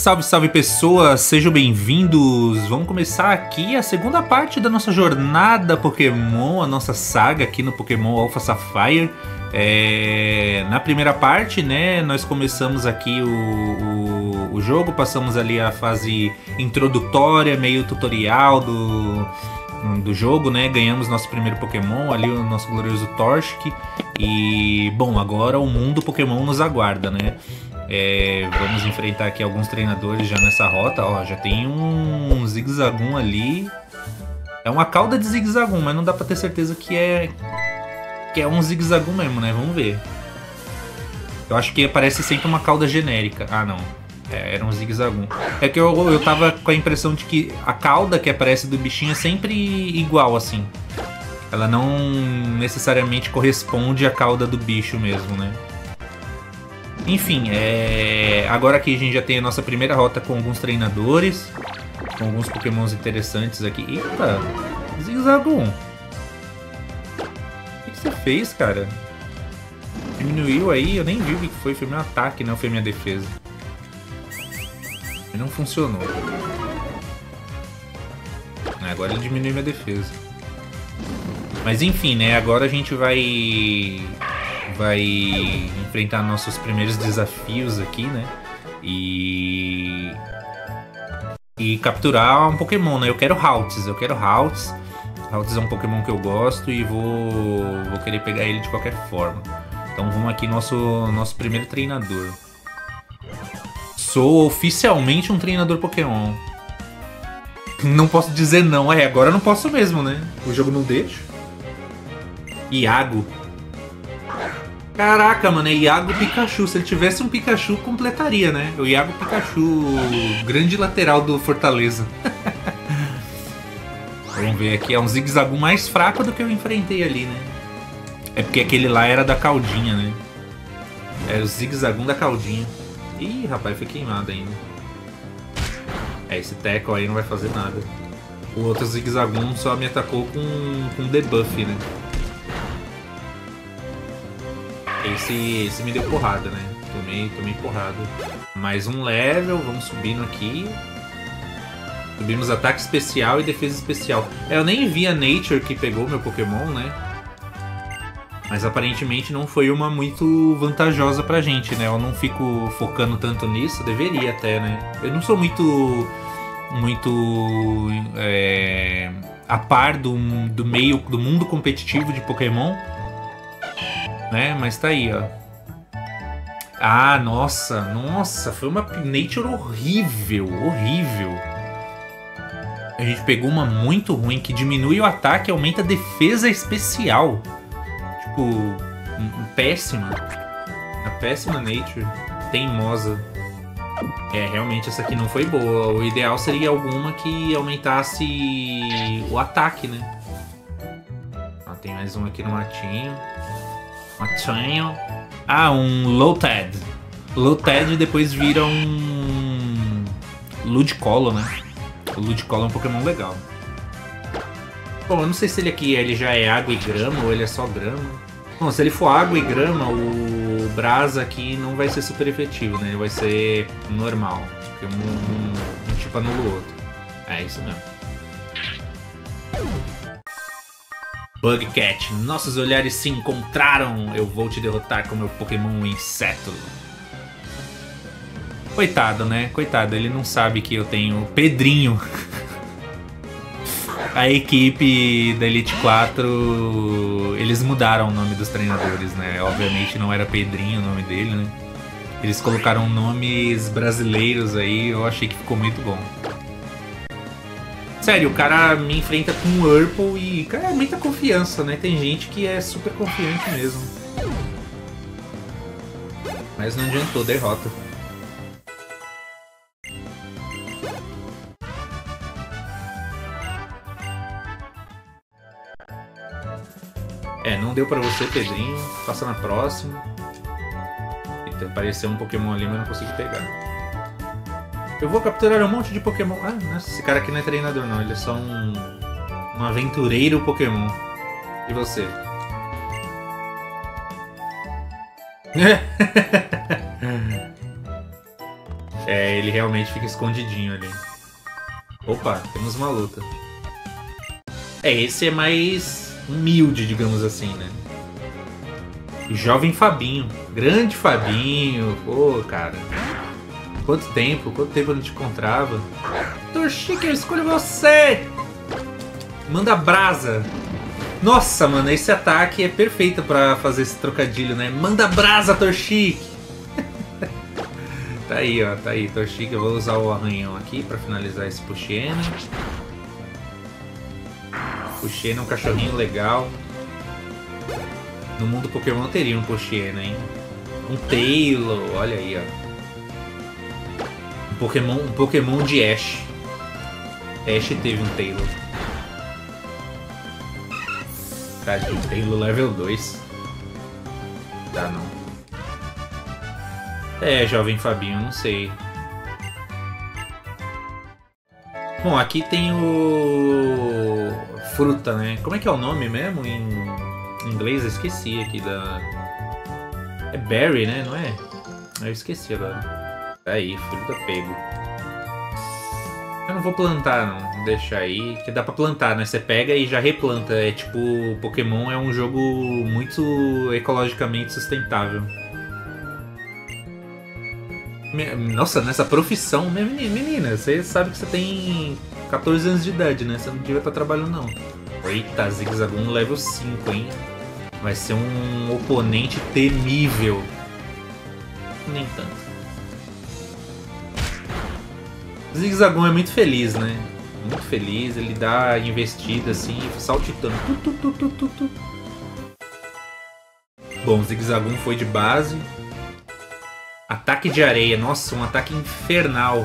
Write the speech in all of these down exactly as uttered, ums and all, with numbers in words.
salve, salve pessoas, sejam bem-vindos. Vamos começar aqui a segunda parte da nossa jornada Pokémon, a nossa saga aqui no Pokémon Alpha Sapphire. É... Na primeira parte, né, nós começamos aqui o, o, o jogo, passamos ali a fase introdutória, meio tutorial do, do jogo, né, ganhamos nosso primeiro Pokémon, ali o nosso glorioso Torchic. E, bom, agora o mundo Pokémon nos aguarda, né. É, vamos enfrentar aqui alguns treinadores já nessa rota. Ó, já tem um, um Zigzagoon ali. É uma cauda de Zigzagoon, mas não dá pra ter certeza que é que é um Zigzagoon mesmo, né? Vamos ver. Eu acho que parece sempre uma cauda genérica. Ah, não. É, era um Zigzagoon. É que eu, eu tava com a impressão de que a cauda que aparece do bichinho é sempre igual, assim. Ela não necessariamente corresponde à cauda do bicho mesmo, né? Enfim, é... agora aqui a gente já tem a nossa primeira rota com alguns treinadores, com alguns pokémons interessantes aqui. Eita, Zigzagoon. O que você fez, cara? Diminuiu aí, eu nem vi o que foi, foi meu ataque, não foi minha defesa. E não funcionou. Agora ele diminuiu minha defesa. Mas enfim, né, agora a gente vai... vai enfrentar nossos primeiros desafios aqui, né? E... E capturar um Pokémon, né? Eu quero Haltz, eu quero Haltz. Haltz é um Pokémon que eu gosto e vou, vou querer pegar ele de qualquer forma. Então vamos aqui, nosso, nosso primeiro treinador. Sou oficialmente um treinador Pokémon. Não posso dizer não, é, agora eu não posso mesmo, né? O jogo não deixa. Iago. Caraca, mano, é Iago Pikachu. Se ele tivesse um Pikachu, completaria, né? O Iago Pikachu, grande lateral do Fortaleza. Vamos ver aqui, é um Zigzagoon mais fraco do que eu enfrentei ali, né? É porque aquele lá era da caudinha, né? Era o Zigzagoon da caudinha. Ih, rapaz, foi queimado ainda. É, esse Tackle aí não vai fazer nada. O outro Zigzagoon só me atacou com, com debuff, né? Esse, esse me deu porrada, né? Tomei, tomei porrada. Mais um level, vamos subindo aqui. Subimos ataque especial e defesa especial. É, eu nem vi a Nature que pegou meu Pokémon, né? Mas aparentemente não foi uma muito vantajosa pra gente, né? Eu não fico focando tanto nisso, deveria até, né? Eu não sou muito... Muito... É, a par do, do meio, do mundo competitivo de Pokémon. Né, mas tá aí, ó. Ah, nossa, nossa, foi uma Nature horrível, horrível. A gente pegou uma muito ruim que diminui o ataque e aumenta a defesa especial. Tipo, um, um péssima. A péssima Nature, teimosa. É, realmente essa aqui não foi boa. O ideal seria alguma que aumentasse o ataque, né? Ó, tem mais um aqui no matinho. Matinho. Ah, um Lotad. Lotad depois vira um Ludicolo, né? O Ludicolo é um Pokémon legal. Bom, eu não sei se ele aqui ele já é água e grama ou ele é só grama. Bom, se ele for água e grama, o Brasa aqui não vai ser super efetivo, né? Ele vai ser normal. Porque um, um, um tipo anula o outro. É isso mesmo. Bugcat, nossos olhares se encontraram. Eu vou te derrotar com meu Pokémon Inseto. Coitado, né? Coitado, ele não sabe que eu tenho Pedrinho. A equipe da Elite quatro, eles mudaram o nome dos treinadores, né? Obviamente não era Pedrinho o nome dele, né? Eles colocaram nomes brasileiros aí, eu achei que ficou muito bom. Sério, o cara me enfrenta com um Urple e, cara, é muita confiança, né? Tem gente que é super confiante mesmo. Mas não adiantou, derrota. É, não deu pra você, Pedrinho. Passa na próxima. Eita, apareceu um Pokémon ali, mas não consegui pegar. Eu vou capturar um monte de Pokémon. Ah, nossa, esse cara aqui não é treinador não, ele é só um, um aventureiro Pokémon. E você? É, ele realmente fica escondidinho ali. Opa, temos uma luta. É, esse é mais humilde, digamos assim, né? Jovem Fabinho. Grande Fabinho. Pô, cara. Quanto tempo, quanto tempo eu não te encontrava. Torchique, eu escolho você! Manda brasa. Nossa, mano, esse ataque é perfeito pra fazer esse trocadilho, né? Manda brasa, Torchique! Tá aí, ó, tá aí, Torchique. Eu vou usar o arranhão aqui pra finalizar esse Puxena. Puxena é um cachorrinho legal. No mundo Pokémon teria um Puxena, hein? Um Tailo, olha aí, ó. Um Pokémon, um Pokémon de Ash. Ash teve um Tailo. Tadinho, Tailo level dois. Dá não. É, jovem Fabinho, não sei. Bom, aqui tem o... Fruta, né? Como é que é o nome mesmo em inglês? Eu esqueci aqui da... É berry, né? Não é? Eu esqueci agora. Tá aí, fruta pego. Eu não vou plantar, não. Vou deixar aí, que dá pra plantar, né? Você pega e já replanta. É tipo, Pokémon é um jogo muito ecologicamente sustentável. Nossa, nessa profissão, menina, você sabe que você tem quatorze anos de idade, né? Você não devia estar trabalhando, não. Eita, Zigzagoon level cinco, hein? Vai ser um oponente temível. Nem tanto. Zigzagoon é muito feliz, né? Muito feliz, ele dá investida assim, saltitando. Tu, tu, tu, tu, tu. Bom, Zigzagoon foi de base. Ataque de areia, nossa, um ataque infernal.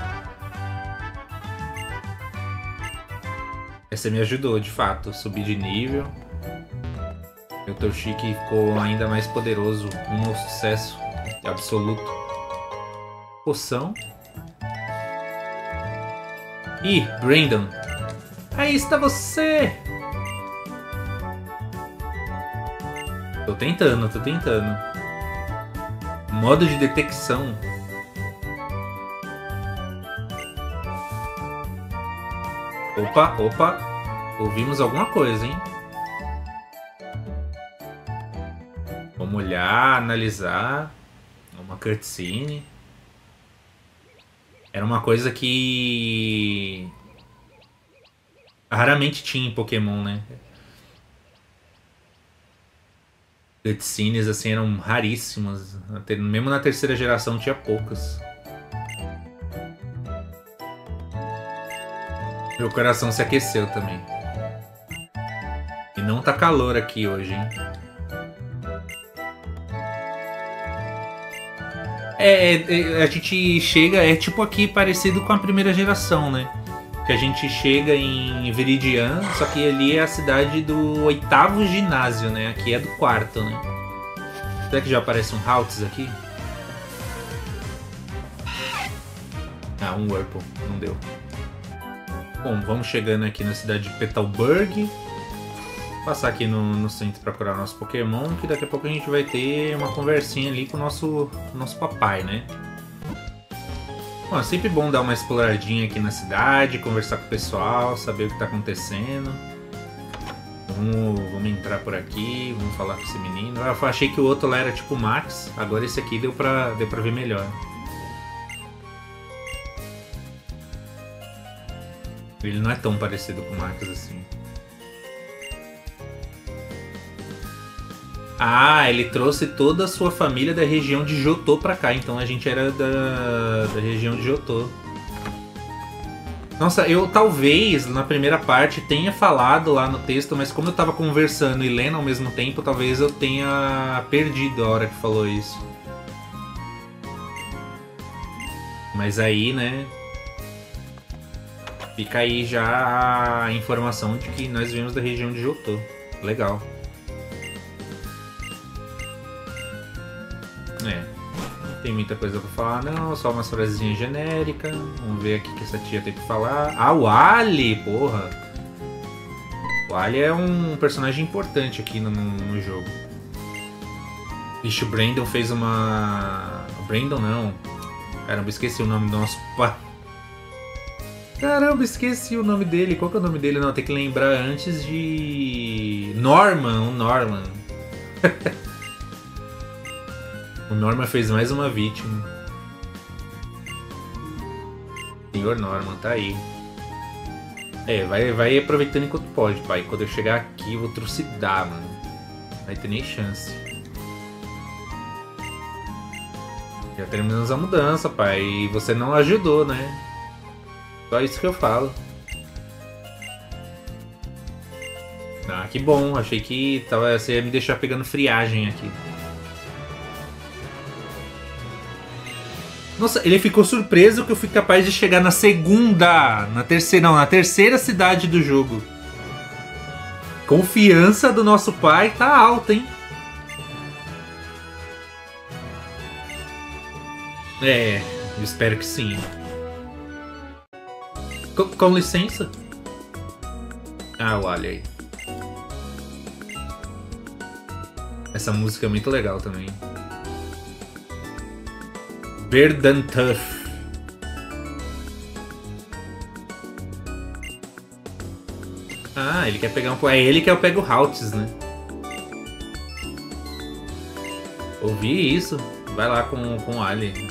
Essa me ajudou, de fato, subir de nível. Meu Torchique ficou ainda mais poderoso, um sucesso absoluto. Poção. Ih, Brandon. Aí está você! Tô tentando, tô tentando. Modo de detecção. Opa, opa. Ouvimos alguma coisa, hein? Vamos olhar, analisar. Uma cutscene. Era uma coisa que raramente tinha em Pokémon, né? Cutscenes assim eram raríssimas. Mesmo na terceira geração tinha poucas. Meu coração se aqueceu também. E não tá calor aqui hoje, hein? É, é, a gente chega, é tipo aqui parecido com a primeira geração, né? Que a gente chega em Viridian, só que ali é a cidade do oitavo ginásio, né? Aqui é do quarto, né? Será que já aparece um Haltz aqui? Ah, um Whirlpool, não deu. Bom, vamos chegando aqui na cidade de Petalburg. Passar aqui no, no centro para curar nosso Pokémon, que daqui a pouco a gente vai ter uma conversinha ali com o nosso, nosso papai, né? Bom, é sempre bom dar uma exploradinha aqui na cidade, conversar com o pessoal, saber o que está acontecendo. Vamos, vamos entrar por aqui, vamos falar com esse menino. Eu achei que o outro lá era tipo o Max, agora esse aqui deu pra, deu pra ver melhor. Ele não é tão parecido com o Max assim. Ah, ele trouxe toda a sua família da região de Johto pra cá, então a gente era da, da região de Johto. Nossa, eu talvez na primeira parte tenha falado lá no texto, mas como eu tava conversando e lendo ao mesmo tempo, talvez eu tenha perdido a hora que falou isso. Mas aí, né, fica aí já a informação de que nós viemos da região de Johto. Legal. É, não tem muita coisa pra falar não, só umas frasezinhas genéricas. Vamos ver aqui o que essa tia tem pra falar. Ah, o Ali, porra! O Ali é um personagem importante aqui no, no jogo. Vixe, o Brandon fez uma... O Brandon não. Caramba, esqueci o nome do nosso pai. Caramba, esqueci o nome dele. Qual que é o nome dele? Não, tem que lembrar antes de... Norman, o Norman. O Norman fez mais uma vítima. Senhor Norman, tá aí. É, vai, vai aproveitando enquanto pode, pai. Quando eu chegar aqui, eu vou trucidar, mano. Não vai ter nem chance. Já terminamos a mudança, pai. E você não ajudou, né? Só isso que eu falo. Ah, que bom. Achei que tava, você ia me deixar pegando friagem aqui. Nossa, ele ficou surpreso que eu fui capaz de chegar na segunda... Na terceira... Não, na terceira cidade do jogo. Confiança do nosso pai tá alta, hein? É, eu espero que sim. Com, com licença. Ah, olha aí. Essa música é muito legal também. Verdantuf. Ah, ele quer pegar um... É ele que eu pego o Haltz, né? Ouvi isso. Vai lá com, com o Ali.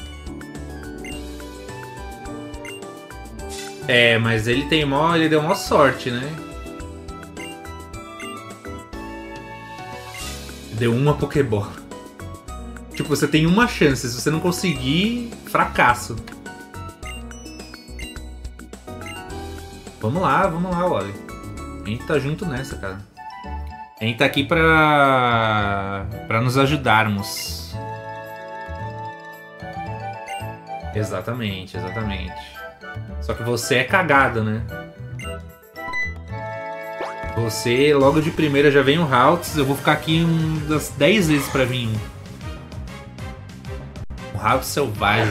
É, mas ele tem mó... Ele deu mó sorte, né? Deu uma Pokébola. Tipo, você tem uma chance. Se você não conseguir, fracasso. Vamos lá, vamos lá, Wally. A gente tá junto nessa, cara. A gente tá aqui pra... pra nos ajudarmos. Exatamente, exatamente. Só que você é cagado, né? Você, logo de primeira, já vem o Haltz. Eu vou ficar aqui umas dez vezes pra vir um. O Haltz selvagem.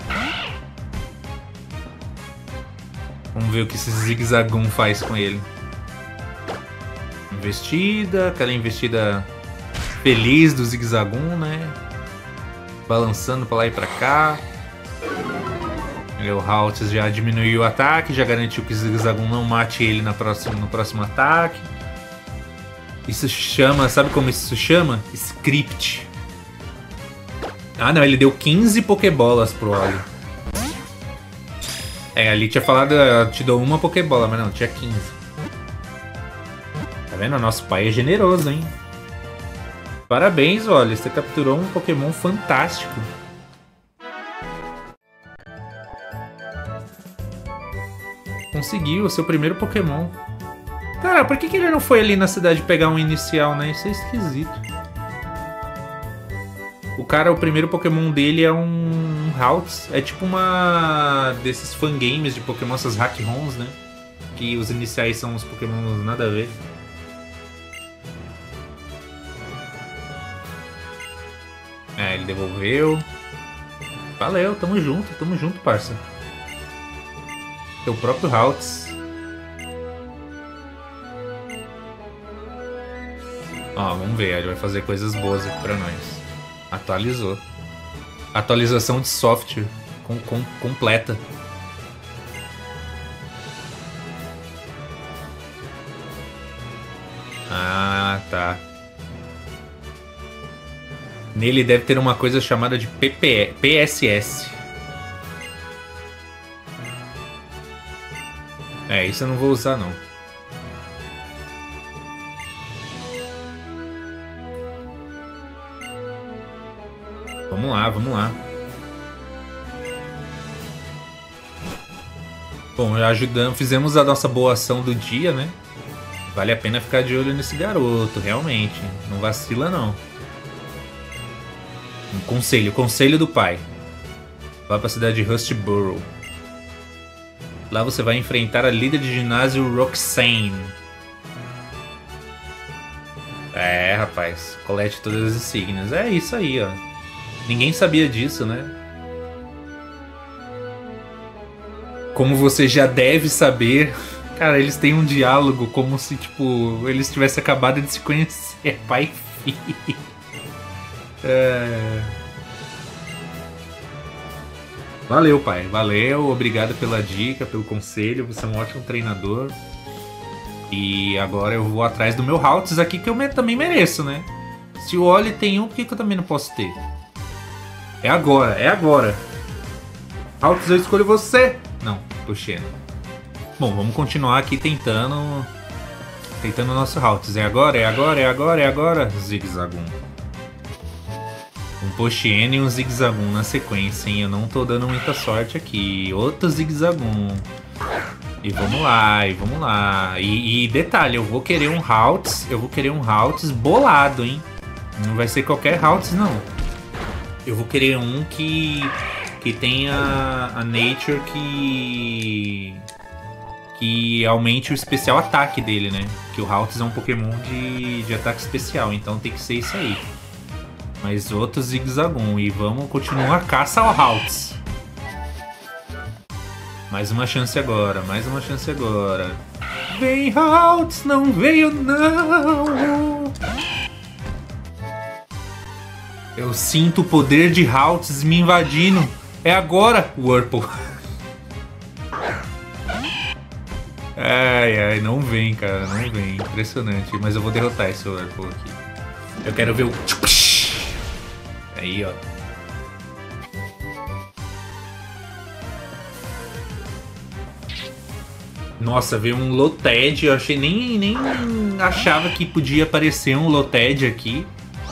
Vamos ver o que esse Zigzagoon faz com ele. Investida, aquela investida feliz do Zigzagoon, né? Balançando pra lá e pra cá. O Haltz já diminuiu o ataque, já garantiu que o Zigzagoon não mate ele na próxima, no próximo ataque. Isso chama, sabe como isso chama? Script. Ah não, ele deu quinze Pokébolas pro Oli. É, ali tinha falado, eu te dou uma Pokébola, mas não, tinha quinze. Tá vendo? Nosso pai é generoso, hein? Parabéns, Oli, você capturou um Pokémon fantástico. Conseguiu o seu primeiro Pokémon. Cara, por que, que ele não foi ali na cidade pegar um inicial, né? Isso é esquisito. O cara, o primeiro Pokémon dele é um Haltz. É tipo uma desses fangames de Pokémon, essas hack ROMs, né? Que os iniciais são os Pokémon nada a ver. É, ele devolveu. Valeu, tamo junto, tamo junto, parça. Teu próprio Haltz. Ó, vamos ver, ele vai fazer coisas boas aqui pra nós. Atualizou. Atualização de software com, com, completa. Ah, tá. Nele deve ter uma coisa chamada de P P P S S. É, isso eu não vou usar, não. Vamos lá, vamos lá. Bom, já ajudamos, fizemos a nossa boa ação do dia, né? Vale a pena ficar de olho nesse garoto, realmente. Não vacila, não. Um conselho, conselho do pai. Vá pra cidade de Rustboro. Lá você vai enfrentar a líder de ginásio Roxanne. É, rapaz. Colete todas as insígnias. É isso aí, ó. Ninguém sabia disso, né? Como você já deve saber... Cara, eles têm um diálogo como se, tipo, eles tivessem acabado de se conhecer. Pai e filho. É... Valeu, pai. Valeu. Obrigado pela dica, pelo conselho. Você é um ótimo treinador. E agora eu vou atrás do meu Haltz aqui, que eu me- também mereço, né? Se o Oli tem um, por que, que eu também não posso ter? É agora, é agora. Haltz, eu escolho você. Não, Pochena. Bom, vamos continuar aqui tentando... Tentando o nosso Haltz. É agora, é agora, é agora, é agora. Zigzagoon. Um Pochena e um Zigzagoon na sequência, hein? Eu não tô dando muita sorte aqui. Outro Zigzagoon. E vamos lá, e vamos lá. E, e detalhe, eu vou querer um Haltz. Eu vou querer um Haltz bolado, hein? Não vai ser qualquer Haltz, não. Eu vou querer um que... Que tenha a Nature que... Que aumente o especial ataque dele, né? Que o Haltz é um Pokémon de, de ataque especial, então tem que ser isso aí. Mas outro Zigzagoon. E vamos continuar a caça ao Haltz. Mais uma chance agora, mais uma chance agora. Vem, Haltz, não veio não. Eu sinto o poder de Haltz me invadindo. É agora, Whirlpool. Ai, ai, não vem, cara, não vem. Impressionante. Mas eu vou derrotar esse Whirlpool aqui. Eu quero ver o... Aí, ó. Nossa, veio um Loted. Eu achei nem, nem achava que podia aparecer um Loted aqui.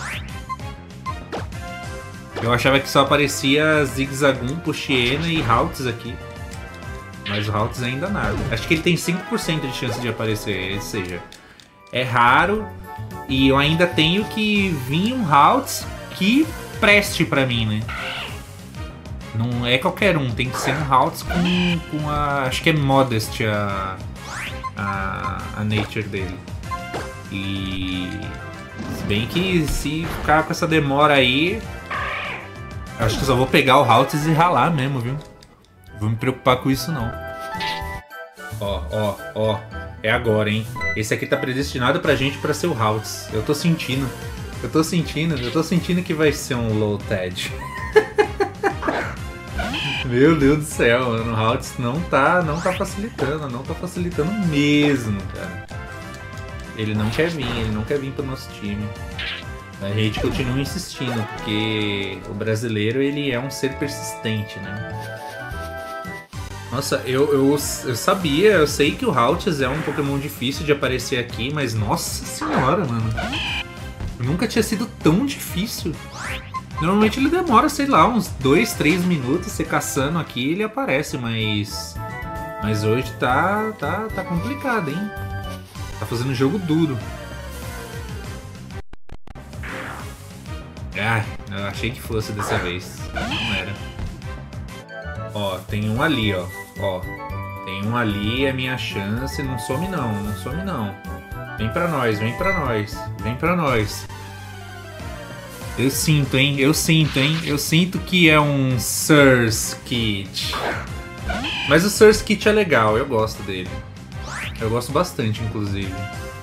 Eu achava que só aparecia Zigzagoon, Pochena e Haltz aqui. Mas o Haltz ainda nada. Acho que ele tem cinco por cento de chance de aparecer. Ou seja, é raro. E eu ainda tenho que vir um Haltz que preste pra mim, né? Não é qualquer um. Tem que ser um Haltz com, com a... Acho que é Modest a, a, a Nature dele. E... Se bem que se ficar com essa demora aí... Acho que só vou pegar o Haltz e ralar mesmo, viu? Vou me preocupar com isso, não. Ó, ó, ó. É agora, hein? Esse aqui tá predestinado pra gente pra ser o Haltz. Eu tô sentindo. Eu tô sentindo. Eu tô sentindo que vai ser um Loted. Meu Deus do céu, mano. O Haltz não tá, não tá facilitando. Não tá facilitando mesmo, cara. Ele não quer vir. Ele não quer vir pro nosso time. A gente continua insistindo, porque o brasileiro, ele é um ser persistente, né? Nossa, eu, eu, eu sabia, eu sei que o Haltz é um Pokémon difícil de aparecer aqui, mas nossa senhora, mano. Nunca tinha sido tão difícil. Normalmente ele demora, sei lá, uns dois, três minutos você caçando aqui e ele aparece, mas... Mas hoje tá, tá, tá complicado, hein? Tá fazendo jogo duro. Ah, eu achei que fosse dessa vez. Não era. Ó, tem um ali, ó. Ó, tem um ali, é minha chance. Não some não, não some não. Vem pra nós, vem pra nós. Vem pra nós. Eu sinto, hein? Eu sinto, hein? Eu sinto que é um Surskit. Mas o Surskit é legal, eu gosto dele. Eu gosto bastante, inclusive.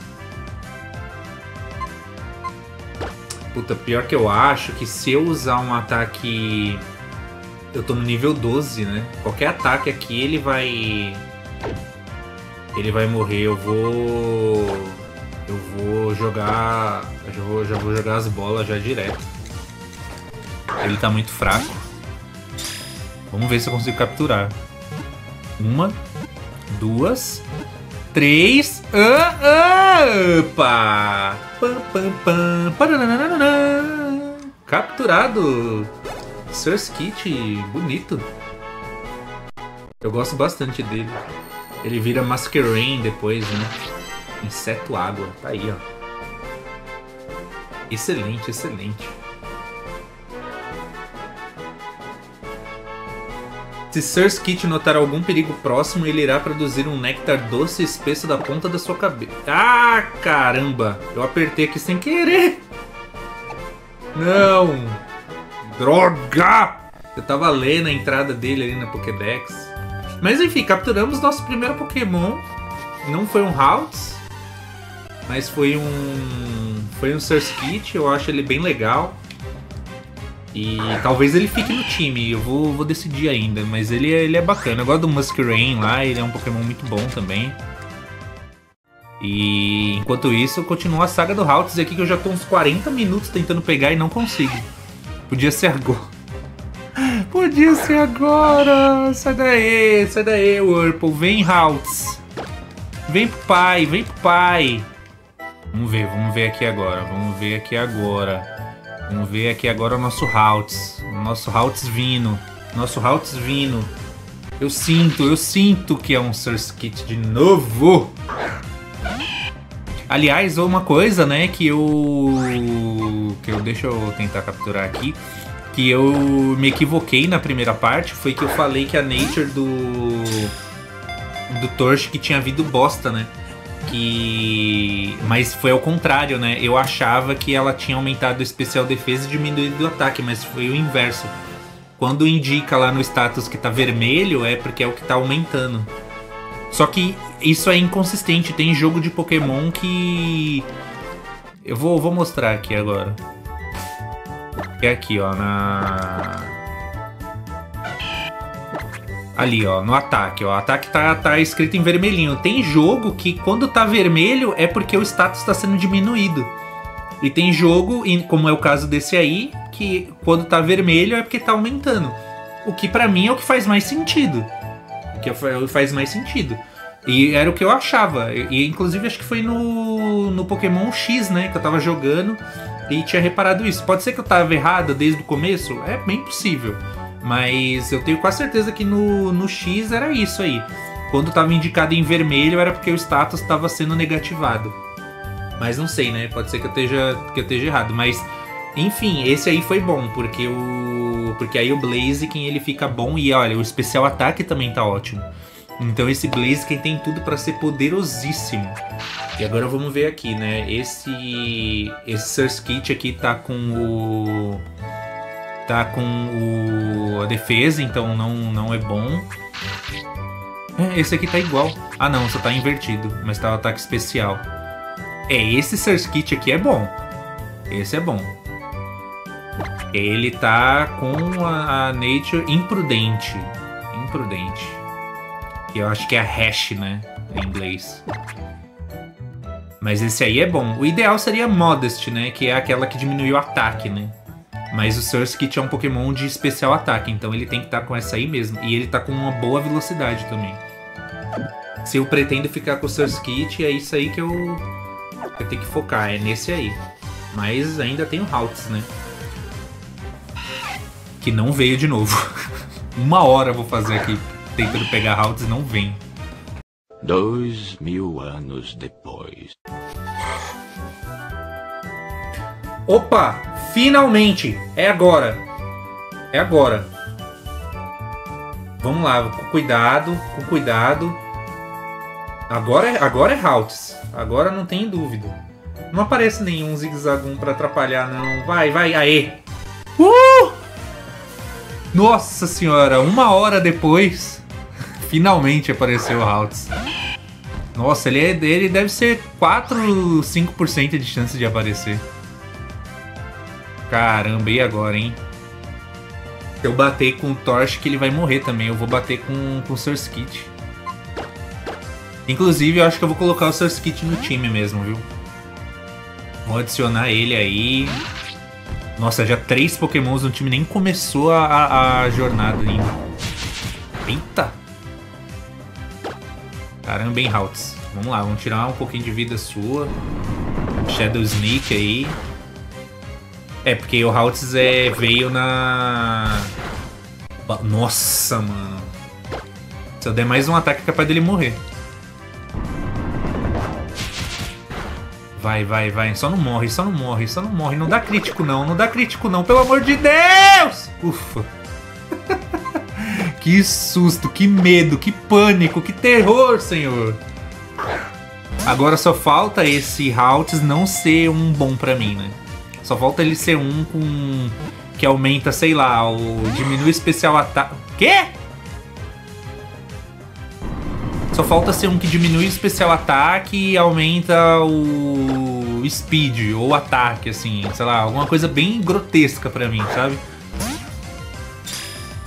Puta, pior que eu acho que se eu usar um ataque... Eu tô no nível doze, né? Qualquer ataque aqui, ele vai... Ele vai morrer. Eu vou... Eu vou jogar... Eu já vou, já vou jogar as bolas já direto. Ele tá muito fraco. Vamos ver se eu consigo capturar. Uma. Duas. Três. Ah, ah, opa! Pam, pam, pam. Paranana. Capturado! Surskit, bonito. Eu gosto bastante dele. Ele vira Masquerain depois, né? Inseto água. Tá aí, ó. Excelente, excelente. Se Surskit notar algum perigo próximo, ele irá produzir um néctar doce e espesso da ponta da sua cabeça. Ah, caramba! Eu apertei aqui sem querer! Não! Droga! Eu tava lendo a entrada dele ali na Pokédex. Mas enfim, capturamos nosso primeiro Pokémon. Não foi um Haltz, mas foi um... Foi um Surskit, eu acho ele bem legal. E talvez ele fique no time, eu vou, vou decidir ainda, mas ele, ele é bacana. Eu gosto do Muskerain lá, ele é um Pokémon muito bom também. E enquanto isso, continua a saga do Haltz aqui, que eu já tô uns quarenta minutos tentando pegar e não consigo. Podia ser agora. Podia ser agora. Sai daí, sai daí, Whirlpool. Vem, Haltz. Vem pro pai, vem pro pai. Vamos ver, vamos ver aqui agora. Vamos ver aqui agora. Vamos ver aqui agora o nosso Haltz. O nosso Haltz vindo. Nosso Haltz vindo. Eu sinto, eu sinto que é um Surskit de novo. Aliás, uma coisa, né, que eu... que eu... Deixa eu tentar capturar aqui. Que eu me equivoquei na primeira parte. Foi que eu falei que a Nature do... do Torchic tinha vindo bosta, né? Que... Mas foi ao contrário, né? Eu achava que ela tinha aumentado o especial defesa e diminuído o ataque, mas foi o inverso. Quando indica lá no status que tá vermelho, é porque é o que tá aumentando. Só que isso é inconsistente. Tem jogo de Pokémon que... Eu vou, vou mostrar aqui agora. É aqui, ó, na... Ali, ó, no ataque, ó. O ataque tá, tá escrito em vermelhinho. Tem jogo que quando tá vermelho é porque o status tá sendo diminuído. E tem jogo, como é o caso desse aí, que quando tá vermelho é porque tá aumentando. O que pra mim é o que faz mais sentido. O que faz mais sentido. E era o que eu achava. E inclusive acho que foi no, no Pokémon X, né? Que eu tava jogando e tinha reparado isso. Pode ser que eu tava errado desde o começo? É bem possível. Mas eu tenho quase certeza que no, no X era isso aí. Quando tava indicado em vermelho era porque o status estava sendo negativado. Mas não sei, né? Pode ser que eu esteja, que eu esteja errado. Mas, enfim, esse aí foi bom. Porque, o, porque aí o Blaziken ele fica bom. E olha, o especial ataque também tá ótimo. Então esse Blaziken tem tudo para ser poderosíssimo. E agora vamos ver aqui, né? Esse, esse Surskit aqui tá com o... Tá com o, a defesa, então não, não é bom. É, esse aqui tá igual. Ah não, só tá invertido, mas tá o ataque especial. É, esse Surskit aqui é bom. Esse é bom. Ele tá com a, a Nature imprudente. Imprudente. Que eu acho que é a hash, né? Em inglês. Mas esse aí é bom. O ideal seria Modest, né? Que é aquela que diminui o ataque, né? Mas o Surskit é um Pokémon de especial ataque, então ele tem que estar com essa aí mesmo. E ele tá com uma boa velocidade também. Se eu pretendo ficar com o Surskit, é isso aí que eu, eu tenho que focar, é nesse aí. Mas ainda tem o Haltz, né? Que não veio de novo. Uma hora eu vou fazer aqui tentando pegar Haltz e não vem. Dois mil anos depois. Opa! Finalmente! É agora! É agora! Vamos lá, com cuidado, com cuidado. Agora é, agora é Haltz. Agora não tem dúvida. Não aparece nenhum Zigzagoon pra atrapalhar, não. Vai, vai, aê! Uh! Nossa senhora, uma hora depois, finalmente apareceu o Haltz. Nossa, ele, é, ele deve ser quatro, cinco por cento de chance de aparecer. Caramba, e agora, hein? Se eu bater com o Torchic, ele vai morrer também. Eu vou bater com, com o Surskit. Inclusive, eu acho que eu vou colocar o Surskit no time mesmo, viu? Vou adicionar ele aí. Nossa, já três Pokémons no time. Nem começou a, a, a jornada ainda. Eita! Caramba, hein, Haltz? Vamos lá, vamos tirar um pouquinho de vida sua. Shadow Sneak aí. É, porque o Haltz é, veio na... Nossa, mano. Se eu der mais um ataque, é capaz dele morrer. Vai, vai, vai. Só não morre, só não morre, só não morre. Não dá crítico não, não dá crítico não. Pelo amor de Deus! Ufa. Que susto, que medo, que pânico, que terror, senhor. Agora só falta esse Haltz não ser um bom pra mim, né? Só falta ele ser um com... que aumenta, sei lá, o... diminui o especial ataque... Quê? Só falta ser um que diminui o especial ataque e aumenta o... speed ou ataque, assim, sei lá, alguma coisa bem grotesca pra mim, sabe?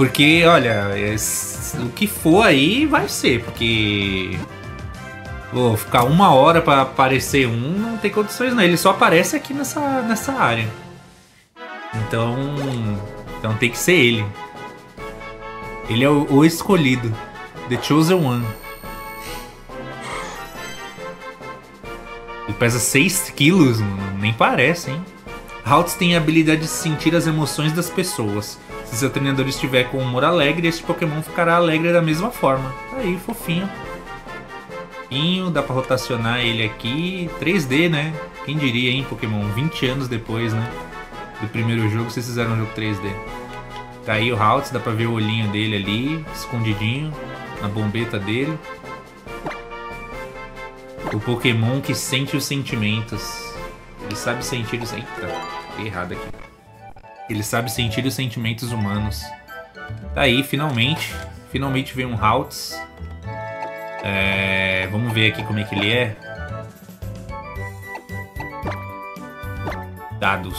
Porque, olha, o que for aí vai ser, porque... Vou ficar uma hora pra aparecer um, não tem condições não. Ele só aparece aqui nessa, nessa área. Então... Então tem que ser ele. Ele é o, o escolhido. The Chosen One. Ele pesa seis quilos, nem parece, hein? Haltz tem a habilidade de sentir as emoções das pessoas. Se seu treinador estiver com humor alegre, este Pokémon ficará alegre da mesma forma. Tá aí, fofinho. Fofinho, dá pra rotacionar ele aqui. três D, né? Quem diria, hein, Pokémon? vinte anos depois, né? Do primeiro jogo, vocês fizeram um jogo três D. Tá aí o Haltz, dá pra ver o olhinho dele ali, escondidinho, na bombeta dele. O Pokémon que sente os sentimentos. Ele sabe sentir os... Eita, fiquei errado aqui. Ele sabe sentir os sentimentos humanos. Tá aí, finalmente. Finalmente veio um Haltz. É... Vamos ver aqui como é que ele é. Dados.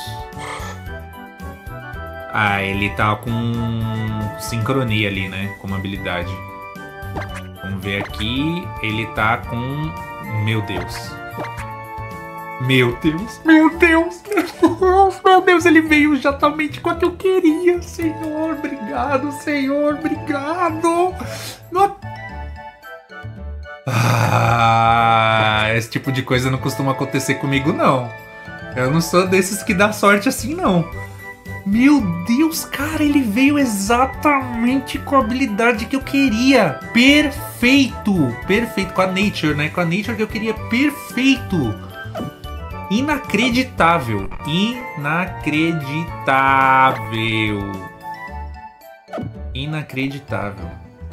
Ah, ele tá com sincronia ali, né? Como habilidade. Vamos ver aqui. Ele tá com... Meu Deus. Meu Deus. Meu Deus. Meu Deus, ele veio exatamente quanto eu queria. Senhor, obrigado. Senhor, obrigado. Não... Ah, esse tipo de coisa não costuma acontecer comigo, não. Eu não sou desses que dá sorte assim, não. Meu Deus, cara, ele veio exatamente com a habilidade que eu queria. Perfeito. Perfeito, com a Nature, né? Com a Nature que eu queria. Perfeito. Inacreditável. Inacreditável. Inacreditável.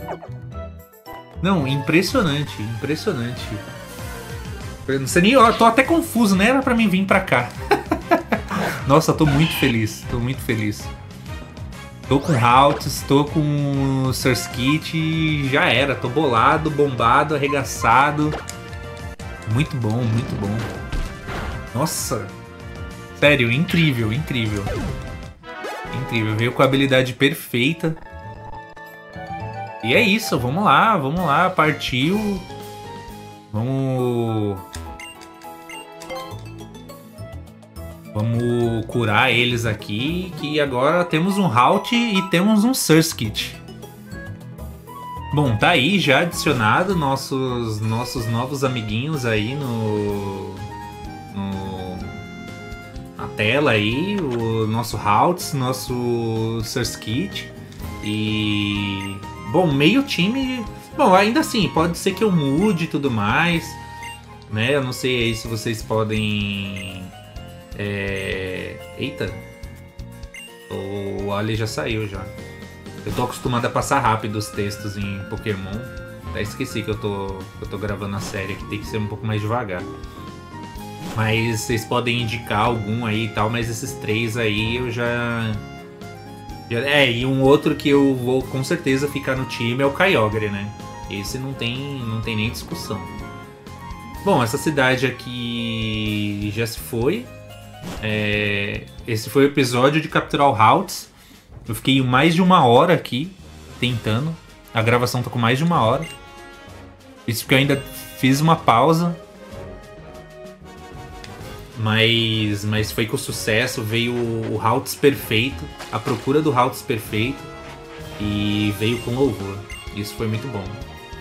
Não, impressionante. Impressionante. Eu não sei nem... Eu tô até confuso, né? Era pra mim vir pra cá. Nossa, tô muito feliz, tô muito feliz. Tô com Haltz, tô com Surskit, já era, tô bolado, bombado, arregaçado. Muito bom, muito bom. Nossa, sério, incrível, incrível. Incrível, veio com a habilidade perfeita. E é isso, vamos lá, vamos lá, partiu. Vamos... Vamos curar eles aqui, que agora temos um Halt e temos um Surskit. Bom, tá aí já adicionado nossos, nossos novos amiguinhos aí no, no na tela aí, o nosso Haltz, nosso Surskit e... Bom, meio time... Bom, ainda assim, pode ser que eu mude e tudo mais, né? Eu não sei aí se vocês podem... É... Eita, o Ali já saiu já. Eu tô acostumado a passar rápido os textos em Pokémon. Até esqueci que eu tô, que eu tô gravando a série, que tem que ser um pouco mais devagar. Mas vocês podem indicar algum aí e tal, mas esses três aí eu já... já... É, e um outro que eu vou com certeza ficar no time é o Kyogre, né? Esse não tem, não tem nem discussão. Bom, essa cidade aqui já se foi. É, esse foi o episódio de capturar o Haltz. Eu fiquei mais de uma hora aqui tentando. A gravação tá com mais de uma hora. Isso porque eu ainda fiz uma pausa. Mas, mas foi com sucesso. Veio o Haltz perfeito. A procura do Haltz perfeito. E veio com louvor. Isso foi muito bom.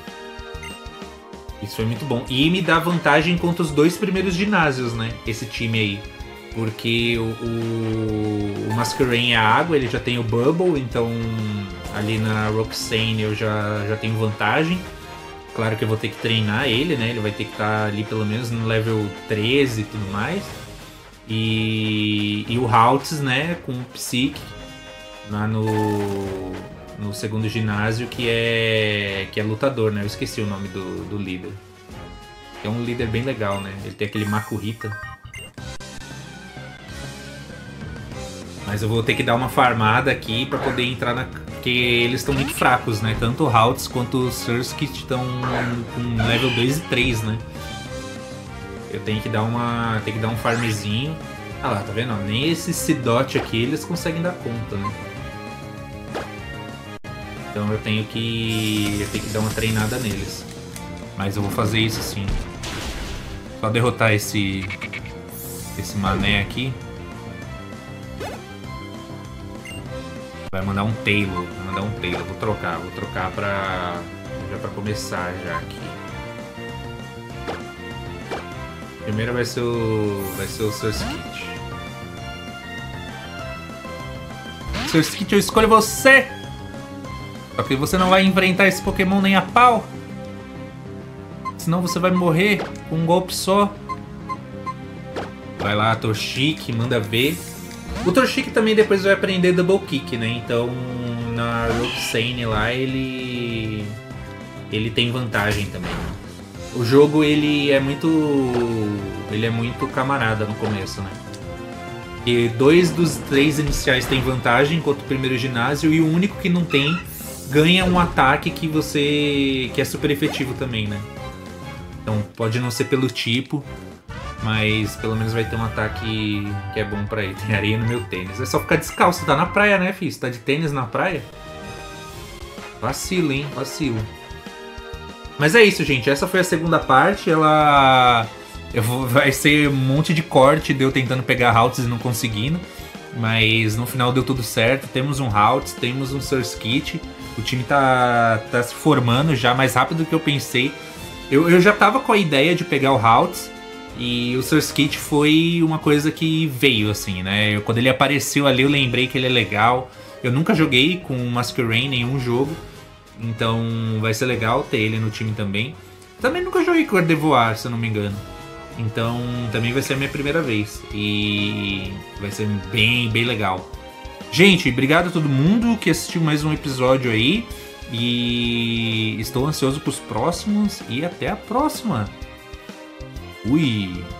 Isso foi muito bom. E me dá vantagem contra os dois primeiros ginásios, né? Esse time aí. Porque o, o, o Masquerain é água, ele já tem o Bubble, então ali na Roxane eu já, já tenho vantagem. Claro que eu vou ter que treinar ele, né? Ele vai ter que estar ali pelo menos no level treze e tudo mais. E, e o Haltz, né? Com o Psyche lá no, no segundo ginásio, que é, que é lutador, né? Eu esqueci o nome do, do líder. É um líder bem legal, né? Ele tem aquele Makuhita. Mas eu vou ter que dar uma farmada aqui pra poder entrar na... Porque eles estão muito fracos, né? Tanto o Haltz quanto o Surskit estão com level dois e três, né? Eu tenho que dar uma... Tem que dar um farmzinho. Ah lá, tá vendo? Nem esse Seedot aqui eles conseguem dar conta, né? Então eu tenho que, eu tenho que dar uma treinada neles. Mas eu vou fazer isso sim. Só derrotar esse, esse mané aqui. Vai mandar um Taylor, vai mandar um Taylor. Vou trocar, vou trocar pra, já pra começar já aqui. Primeiro vai ser o, vai ser o Surskit. Surskit, eu escolho você! Só que você não vai enfrentar esse Pokémon nem a pau. Senão você vai morrer com um golpe só. Vai lá, Torchic, manda ver. O Torchic também depois vai aprender Double Kick, né? Então na Roxane lá ele ele tem vantagem também. O jogo ele é muito ele é muito camarada no começo, né? E dois dos três iniciais tem vantagem enquanto o primeiro ginásio, e o único que não tem ganha um ataque que você que é super efetivo também, né? Então pode não ser pelo tipo, mas pelo menos vai ter um ataque que é bom pra ele. Tem areia no meu tênis. É só ficar descalço, tá na praia, né, filho? Você tá de tênis na praia? Vacilo, hein? Vacilo. Mas é isso, gente. Essa foi a segunda parte. Ela... Eu vou... Vai ser um monte de corte de eu tentando pegar Haltz e não conseguindo. Mas no final deu tudo certo. Temos um Haltz, temos um Surskit. O time tá, tá se formando já mais rápido do que eu pensei. Eu, eu já tava com a ideia de pegar o Haltz. E o Surskit foi uma coisa que veio, assim, né? Eu, quando ele apareceu ali, eu lembrei que ele é legal. Eu nunca joguei com o Masquerain em nenhum jogo. Então vai ser legal ter ele no time também. Também nunca joguei com o Gardevoir, se eu não me engano. Então também vai ser a minha primeira vez. E vai ser bem, bem legal. Gente, obrigado a todo mundo que assistiu mais um episódio aí. E estou ansioso para os próximos. E até a próxima. Ui!